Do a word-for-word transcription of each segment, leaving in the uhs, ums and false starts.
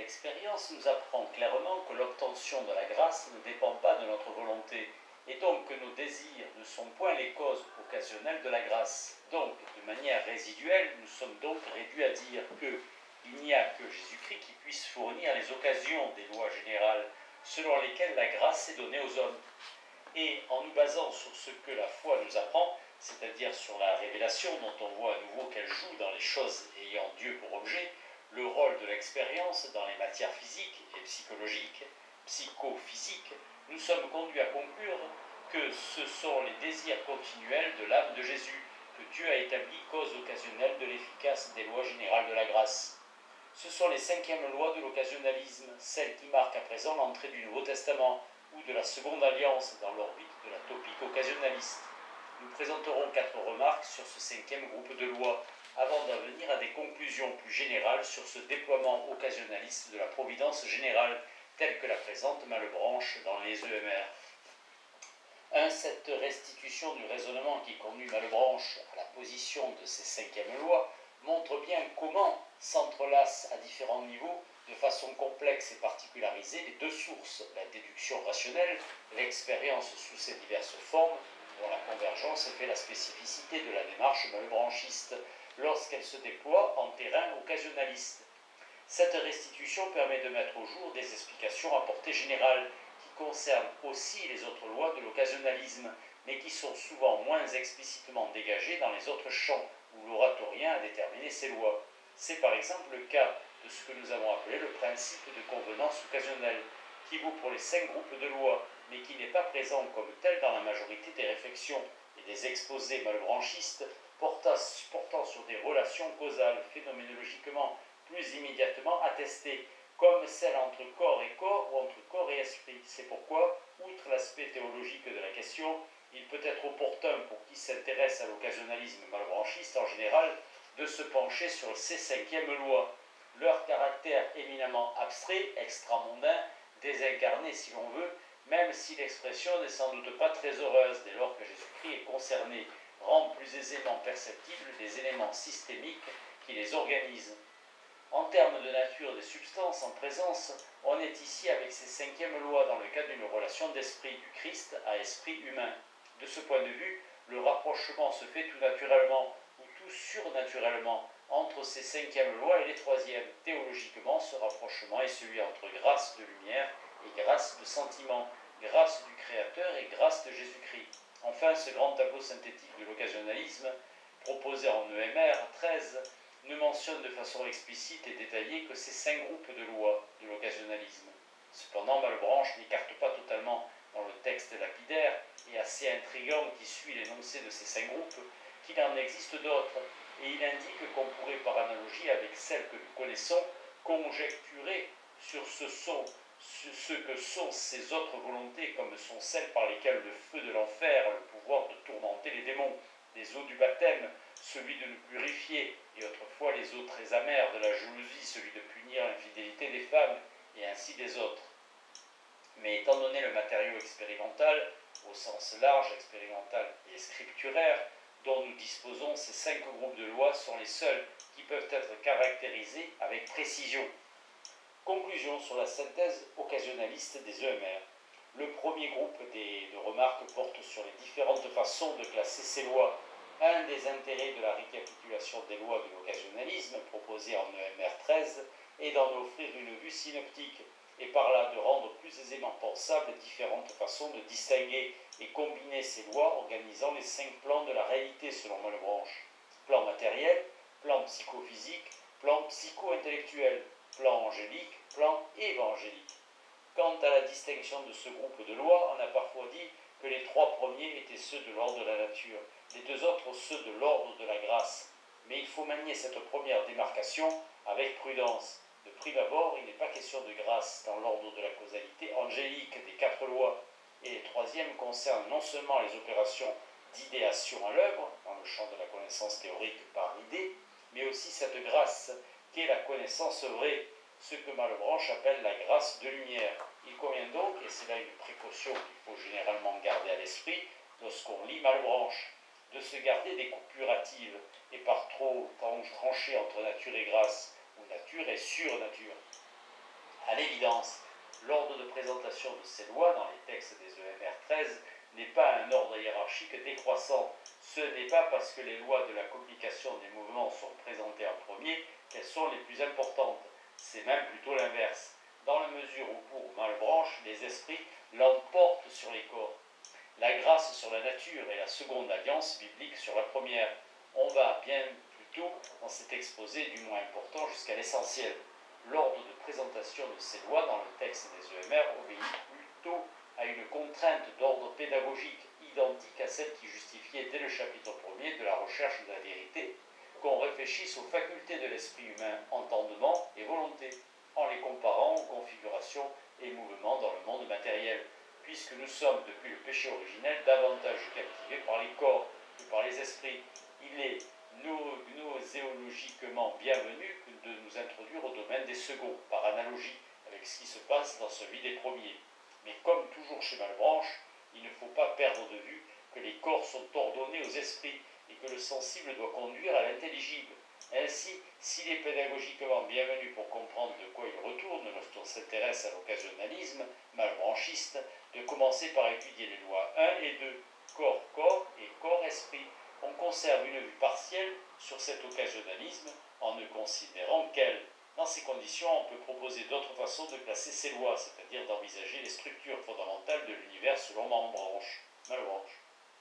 l'expérience nous apprend clairement que l'obtention de la grâce ne dépend pas de notre volonté, et donc que nos désirs ne sont point les causes occasionnelles de la grâce. Donc, de manière résiduelle, nous sommes donc réduits à dire qu'il n'y a que Jésus-Christ qui puisse fournir les occasions des lois générales selon lesquelles la grâce est donnée aux hommes. Et en nous basant sur ce que la foi nous apprend, c'est-à-dire sur la révélation dont on voit à nouveau qu'elle joue dans les choses ayant Dieu pour objet, le rôle de l'expérience dans les matières physiques et psychologiques, psychophysiques, nous sommes conduits à conclure que ce sont les désirs continuels de l'âme de Jésus, que Dieu a établi cause occasionnelle de l'efficace des lois générales de la grâce. Ce sont les cinquièmes lois de l'occasionnalisme, celles qui marquent à présent l'entrée du Nouveau Testament ou de la Seconde Alliance dans l'orbite de la topique occasionnaliste. Nous présenterons quatre remarques sur ce cinquième groupe de lois, avant d'en venir à des conclusions plus générales sur ce déploiement occasionnaliste de la providence générale, telle que la présente Malebranche dans les E M R. un. Cette restitution du raisonnement qui conduit Malebranche à la position de ces cinquièmes lois montre bien comment s'entrelacent à différents niveaux, de façon complexe et particularisée, les deux sources, la déduction rationnelle, l'expérience sous ses diverses formes, dont la convergence fait la spécificité de la démarche malebranchiste, lorsqu'elle se déploie en terrain occasionnaliste. Cette restitution permet de mettre au jour des explications à portée générale, qui concernent aussi les autres lois de l'occasionnalisme, mais qui sont souvent moins explicitement dégagées dans les autres champs où l'oratorien a déterminé ces lois. C'est par exemple le cas de ce que nous avons appelé le principe de convenance occasionnelle, qui vaut pour les cinq groupes de lois, mais qui n'est pas présent comme tel dans la majorité des réflexions et des exposés malebраnchistes portant sur des relations causales phénoménologiquement plus immédiatement attestées, comme celle entre corps et corps ou entre corps et esprit. C'est pourquoi, outre l'aspect théologique de la question, il peut être opportun pour qui s'intéresse à l'occasionnalisme malebranchiste en général de se pencher sur ces cinquièmes lois. Leur caractère éminemment abstrait, extramondain, désincarné si l'on veut, même si l'expression n'est sans doute pas très heureuse dès lors que Jésus-Christ est concerné, rend plus aisément perceptibles des éléments systémiques qui les organisent. En termes de nature des substances en présence, on est ici avec ces cinquièmes lois dans le cas d'une relation d'esprit du Christ à esprit humain. De ce point de vue, le rapprochement se fait tout naturellement ou tout surnaturellement entre ces cinquièmes lois et les troisièmes. Théologiquement, ce rapprochement est celui entre grâce de lumière et grâce de sentiment, grâce du Créateur et grâce de Jésus-Christ. Enfin, ce grand tableau synthétique de l'occasionnalisme, proposé en E M R treize, ne mentionne de façon explicite et détaillée que ces cinq groupes de lois de l'occasionnalisme. Cependant, Malebranche n'écarte pas totalement dans le texte lapidaire et assez intrigant qui suit l'énoncé de ces cinq groupes qu'il en existe d'autres, et il indique qu'on pourrait par analogie avec celles que nous connaissons conjecturer sur ce, sont, sur ce que sont ces autres volontés, comme sont celles par lesquelles le feu de l'enfer a le pouvoir de tourmenter les démons, les eaux du baptême, celui de nous purifier, et autrefois les eaux très amères de la jalousie, celui de punir l'infidélité des femmes, et ainsi des autres. Mais étant donné le matériau expérimental, au sens large, expérimental et scripturaire, dont nous disposons, ces cinq groupes de lois sont les seuls qui peuvent être caractérisés avec précision. Conclusion sur la synthèse occasionnaliste des E M R. Le premier groupe des, de remarques porte sur les différentes façons de classer ces lois. Un des intérêts de la récapitulation des lois de l'occasionnalisme proposée en E M R treize est d'en offrir une vue synoptique et par là de rendre plus aisément pensables différentes façons de distinguer et combiner ces lois organisant les cinq plans de la réalité selon Malebranche. Plan matériel, plan psychophysique, plan psycho-intellectuel, plan angélique, plan évangélique. Quant à la distinction de ce groupe de lois, on a parfois dit que les trois premiers étaient ceux de l'ordre de la nature, les deux autres ceux de l'ordre de la grâce. Mais il faut manier cette première démarcation avec prudence. De prime abord, il n'est pas question de grâce dans l'ordre de la causalité angélique des quatre lois, et les troisièmes concernent non seulement les opérations d'idéation à l'œuvre, dans le champ de la connaissance théorique par l'idée, mais aussi cette grâce qu'est la connaissance vraie, ce que Malebranche appelle la grâce de lumière. Il convient donc, et c'est là une précaution qu'il faut généralement garder à l'esprit lorsqu'on lit Malebranche, de se garder des coupures hâtives et par trop trancher entre nature et grâce, ou nature et surnature. À l'évidence, l'ordre de présentation de ces lois dans les textes des E M R treize n'est pas un ordre hiérarchique décroissant. Ce n'est pas parce que les lois de la communication des mouvements sont présentées en premier qu'elles sont les plus importantes. C'est même plutôt l'inverse, dans la mesure où pour Malebranche, les esprits l'emportent sur les corps. La grâce sur la nature est la seconde alliance biblique sur la première. On va bien plutôt dans cet exposé du moins important jusqu'à l'essentiel. L'ordre de présentation de ces lois dans le texte des E M R obéit plutôt à une contrainte d'ordre pédagogique identique à celle qui justifiait dès le chapitre premier de la recherche de la vérité, qu'on réfléchisse aux facultés de l'esprit humain, entendement et volonté, en les comparant aux configurations et mouvements dans le monde matériel, puisque nous sommes, depuis le péché originel, davantage captivés par les corps que par les esprits. Il est gnoséologiquement bienvenu de nous introduire au domaine des seconds, par analogie avec ce qui se passe dans celui des premiers. Mais comme toujours chez Malebranche, il ne faut pas perdre de vue que les corps sont ordonnés aux esprits et que le sensible doit conduire à l'intelligible. Ainsi, s'il est pédagogiquement bienvenu pour comprendre de quoi il retourne lorsqu'on s'intéresse à l'occasionnalisme malebranchiste, de commencer par étudier les lois un et deux, corps-corps et corps-esprit. On conserve une vue partielle sur cet occasionnalisme en ne considérant qu'elle. Dans ces conditions, on peut proposer d'autres façons de classer ces lois, c'est-à-dire d'envisager les structures fondamentales de l'univers selon Malebranche. Malebranche.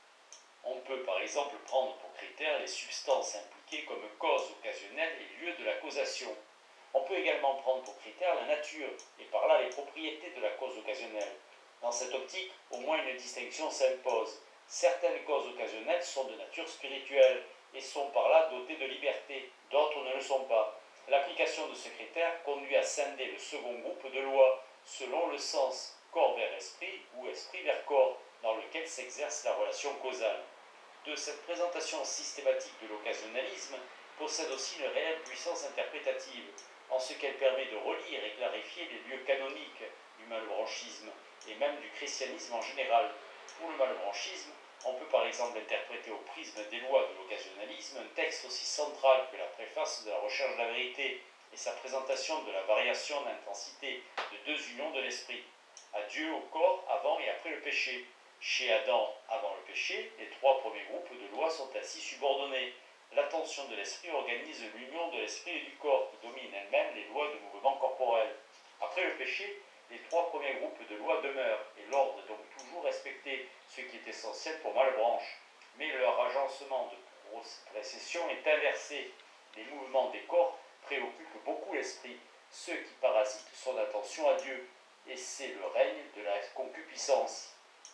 On peut par exemple prendre pour critère les substances impliquées comme cause occasionnelle et lieu de la causation. On peut également prendre pour critère la nature, et par là les propriétés de la cause occasionnelle. Dans cette optique, au moins une distinction s'impose. Certaines causes occasionnelles sont de nature spirituelle, et sont par là dotées de liberté, d'autres ne le sont pas. L'application de ce critère conduit à scinder le second groupe de lois, selon le sens corps vers esprit ou esprit vers corps, dans lequel s'exerce la relation causale. De cette présentation systématique de l'occasionnalisme possède aussi une réelle puissance interprétative, en ce qu'elle permet de relire et clarifier les lieux canoniques du malebраnchisme, et même du christianisme en général. Pour le malebраnchisme, on peut par exemple interpréter au prisme des lois de l'occasionnalisme un texte aussi central que la préface de la recherche de la vérité et sa présentation de la variation d'intensité de deux unions de l'esprit. À Dieu, au corps, avant et après le péché. Chez Adam, avant le péché, les trois premiers groupes de lois sont ainsi subordonnés. L'attention de l'esprit organise l'union de l'esprit et du corps, qui domine elle-même les lois de mouvement corporel. Après le péché, les trois premiers groupes de lois demeurent, et l'ordre est donc toujours respecté, ce qui est essentiel pour Malebranche. Mais leur agencement de précession est inversé. Les mouvements des corps préoccupent beaucoup l'esprit, ceux qui parasitent son attention à Dieu, et c'est le règne de la concupiscence.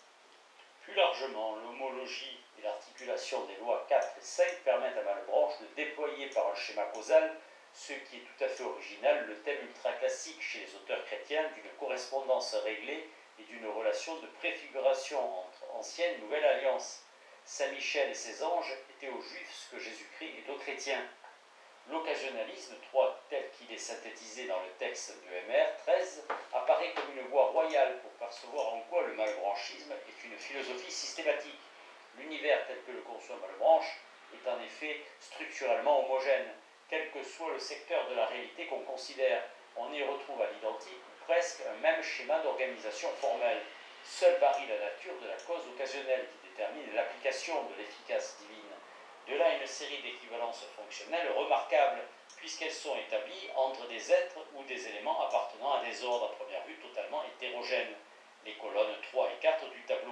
Plus largement, l'homologie et l'articulation des lois quatre et cinq permettent à Malebranche de déployer par un schéma causal ce qui est tout à fait original, le thème ultra-classique chez les auteurs chrétiens d'une correspondance réglée et d'une relation de préfiguration entre ancienne et nouvelle alliance. Saint Michel et ses anges étaient aux Juifs ce que Jésus-Christ est aux chrétiens. L'occasionnalisme, tel qu'il est synthétisé dans le texte de M R treize, apparaît comme une voie royale pour percevoir en quoi le malebраnchisme est une philosophie systématique. L'univers tel que le conçoit Malebranche est en effet structurellement homogène. Quel que soit le secteur de la réalité qu'on considère, on y retrouve à l'identique ou presque un même schéma d'organisation formelle. Seule varie la nature de la cause occasionnelle qui détermine l'application de l'efficace divine. De là une série d'équivalences fonctionnelles remarquables, puisqu'elles sont établies entre des êtres ou des éléments appartenant à des ordres à première vue totalement hétérogènes. Les colonnes trois et quatre du tableau.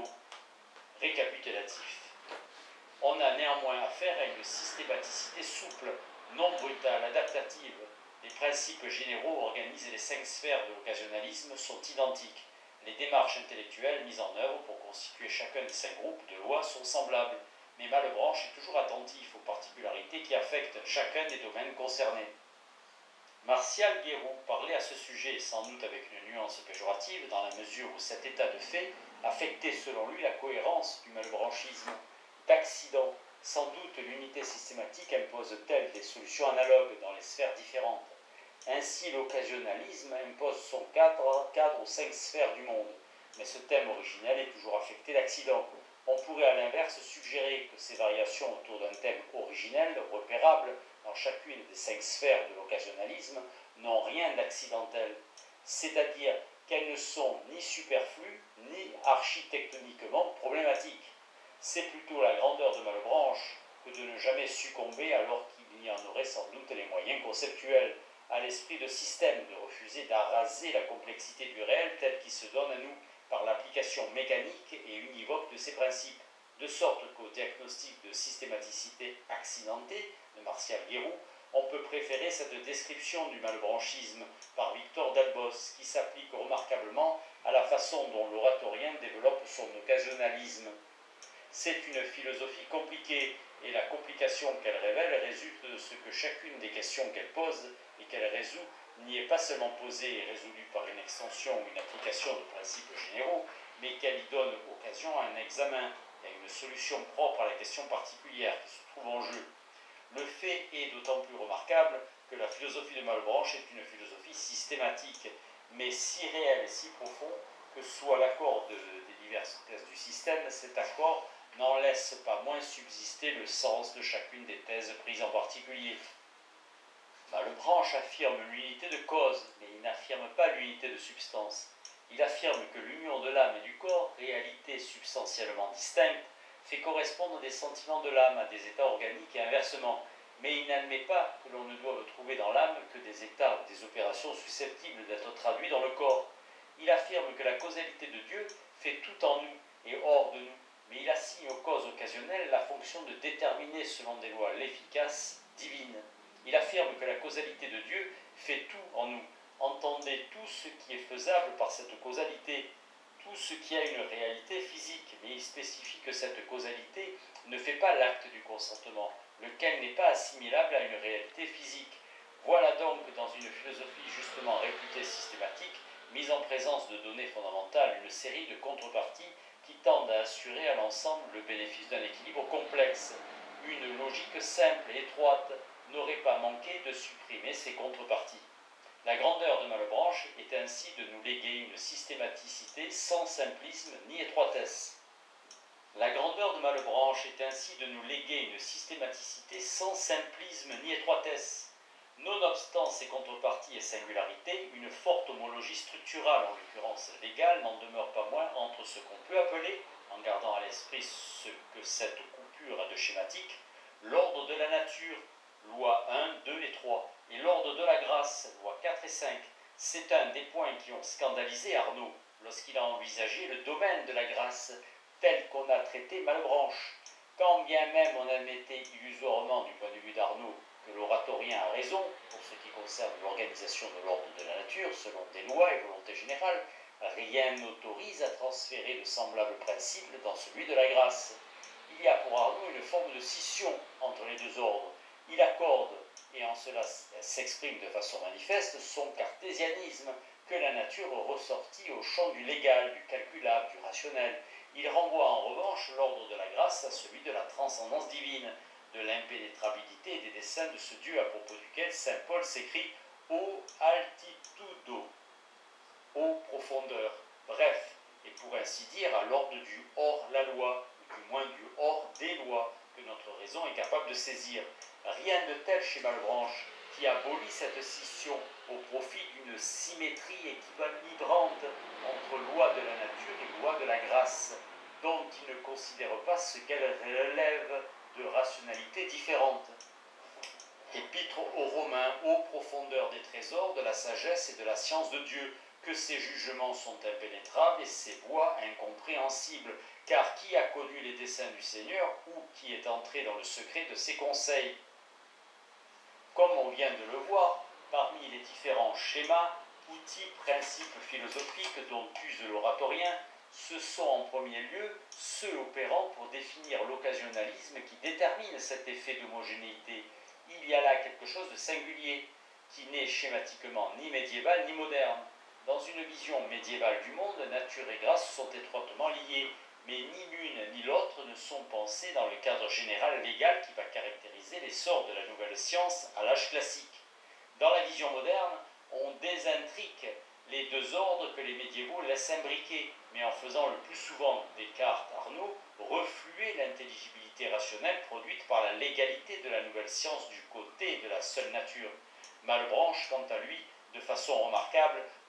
Récapitulatif. On a néanmoins affaire à une systématicité souple, non brutale, adaptative. Les principes généraux organisent les cinq sphères de l'occasionnalisme sont identiques. Les démarches intellectuelles mises en œuvre pour constituer chacun des cinq groupes de lois sont semblables. Mais Malebranche est toujours attentif aux particularités qui affectent chacun des domaines concernés. Martial Guéroult parlait à ce sujet, sans doute avec une nuance péjorative, dans la mesure où cet état de fait affectait selon lui la cohérence du malebраnchisme. D'accident, sans doute l'unité systématique impose-t-elle des solutions analogues dans les sphères différentes. Ainsi l'occasionnalisme impose son cadre, cadre aux cinq sphères du monde, mais ce thème originel est toujours affecté d'accident. On pourrait à l'inverse suggérer que ces variations autour d'un thème originel, repérable dans chacune des cinq sphères de l'occasionnalisme, n'ont rien d'accidentel. c'est-à-dire qu'elles ne sont ni superflues ni architectoniquement problématiques. C'est plutôt la grandeur de Malebranche que de ne jamais succomber alors qu'il y en aurait sans doute les moyens conceptuels, à l'esprit de système, de refuser d'araser la complexité du réel tel qu'il se donne à nous par l'application mécanique et univoque de ses principes, de sorte qu'au diagnostic de systématicité accidentée de Martial Guéroult, on peut préférer cette description du malebраnchisme par Victor Delbos, qui s'applique remarquablement à la façon dont l'oratorien développe son occasionnalisme. C'est une philosophie compliquée, et la complication qu'elle révèle résulte de ce que chacune des questions qu'elle pose et qu'elle résout n'y est pas seulement posée et résolue par une extension ou une application de principes généraux, mais qu'elle y donne occasion à un examen et à une solution propre à la question particulière qui se trouve en jeu. Le fait est d'autant plus remarquable que la philosophie de Malebranche est une philosophie systématique, mais si réel et si profond que soit l'accord de, des diverses thèses du système, cet accord n'en laisse pas moins subsister le sens de chacune des thèses prises en particulier. Malebranche affirme l'unité de cause, mais il n'affirme pas l'unité de substance. Il affirme que l'union de l'âme et du corps, réalité substantiellement distincte, fait correspondre des sentiments de l'âme à des états organiques et inversement, mais il n'admet pas que l'on ne doive trouver dans l'âme que des états ou des opérations susceptibles d'être traduits dans le corps. Il affirme que la causalité de Dieu fait tout en nous et hors de nous, mais il assigne aux causes occasionnelles la fonction de déterminer selon des lois l'efficace divine. Il affirme que la causalité de Dieu fait tout en nous. Entendez tout ce qui est faisable par cette causalité, tout ce qui a une réalité physique, mais il spécifie que cette causalité ne fait pas l'acte du consentement, lequel n'est pas assimilable à une réalité physique. Voilà donc dans une philosophie justement réputée systématique, mise en présence de données fondamentales, une série de contreparties qui tendent à assurer à l'ensemble le bénéfice d'un équilibre complexe. Une logique simple et étroite n'aurait pas manqué de supprimer ces contreparties. La grandeur de Malebranche est ainsi de nous léguer une systématicité sans simplisme ni étroitesse. La grandeur de Malebranche est ainsi de nous léguer une systématicité sans simplisme ni étroitesse. Nonobstant ces contreparties et singularités, une forte homologie structurale, en l'occurrence légale, n'en demeure pas moins entre ce qu'on peut appeler, en gardant à l'esprit ce que cette coupure a de schématique, l'ordre de la nature, loi un, deux et trois, et l'ordre de la grâce, loi quatre et cinq. C'est un des points qui ont scandalisé Arnaud lorsqu'il a envisagé le domaine de la grâce tel qu'on a traité Malebranche. Quand bien même on admettait illusoirement du point de vue d'Arnaud que l'oratorien a raison pour ce qui concerne l'organisation de l'ordre de la nature selon des lois et volontés générales, rien n'autorise à transférer de semblables principes dans celui de la grâce. Il y a pour Arnaud une forme de scission entre les deux ordres. Il accorde, et en cela s'exprime de façon manifeste, son cartésianisme, que la nature ressortit au champ du légal, du calculable, du rationnel. Il renvoie en revanche l'ordre de la grâce à celui de la transcendance divine, de l'impénétrabilité des desseins de ce Dieu à propos duquel saint Paul s'écrit « O altitudo », « ô profondeur », bref, et pour ainsi dire à l'ordre du hors-la-loi, ou du moins du hors des lois, que notre raison est capable de saisir. Rien de tel chez Malebranche, qui abolit cette scission au profit d'une symétrie équilibrante entre loi de la nature et loi de la grâce, dont il ne considère pas ce qu'elle relève de rationalités différentes. Épître aux Romains, ô profondeur des trésors de la sagesse et de la science de Dieu, que ses jugements sont impénétrables et ses voies incompréhensibles, car qui a connu les desseins du Seigneur ou qui est entré dans le secret de ses conseils? Comme on vient de le voir, parmi les différents schémas, outils, principes philosophiques dont use l'oratorien, ce sont en premier lieu ceux opérant pour définir l'occasionnalisme qui détermine cet effet d'homogénéité. Il y a là quelque chose de singulier, qui n'est schématiquement ni médiéval ni moderne. Dans une vision médiévale du monde, nature et grâce sont étroitement liées, mais ni l'une ni l'autre ne sont pensées dans le cadre général légal qui va caractériser l'essor de la nouvelle science à l'âge classique. Dans la vision moderne, on désintrique les deux ordres que les médiévaux laissent imbriquer, mais en faisant le plus souvent, Descartes, Arnaud, refluer l'intelligibilité rationnelle produite par la légalité de la nouvelle science du côté de la seule nature. Malebranche, quant à lui, de façon remarquable,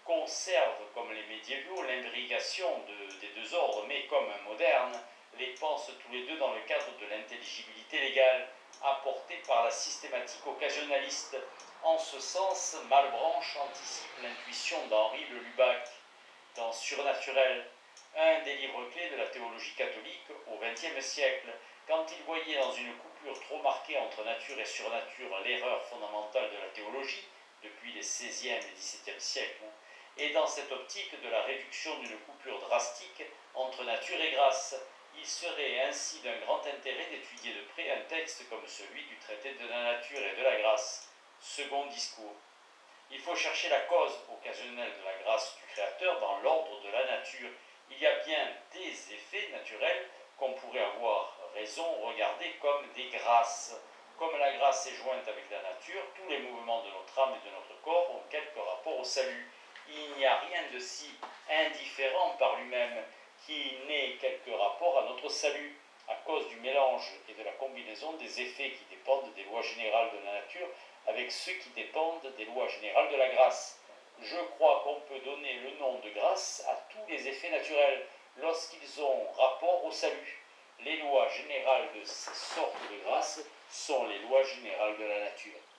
conservent, comme les médiévaux, l'imbrication de, des deux ordres, mais comme un moderne, les pense tous les deux dans le cadre de l'intelligibilité légale, apportée par la systématique occasionaliste. En ce sens, Malebranche anticipe l'intuition d'Henri de Lubac dans Surnaturel, un des livres clés de la théologie catholique au vingtième siècle, quand il voyait dans une coupure trop marquée entre nature et surnature l'erreur fondamentale de la théologie, depuis les seizième et dix-septième siècles, et dans cette optique de la réduction d'une coupure drastique entre nature et grâce, il serait ainsi d'un grand intérêt d'étudier de près un texte comme celui du traité de la nature et de la grâce, second discours. Il faut chercher la cause occasionnelle de la grâce du Créateur dans l'ordre de la nature. Il y a bien des effets naturels qu'on pourrait avoir raison regarder comme des grâces. Comme la grâce est jointe avec la nature, tous les mouvements de notre âme et de notre corps ont quelque rapport au salut. Il n'y a rien de si indifférent par lui-même qui n'ait quelque rapport à notre salut, à cause du mélange et de la combinaison des effets qui dépendent des lois générales de la nature avec ceux qui dépendent des lois générales de la grâce. Je crois qu'on peut donner le nom de grâce à tous les effets naturels lorsqu'ils ont rapport au salut. Les lois générales de ces sortes de grâces sont les lois générales de la nature.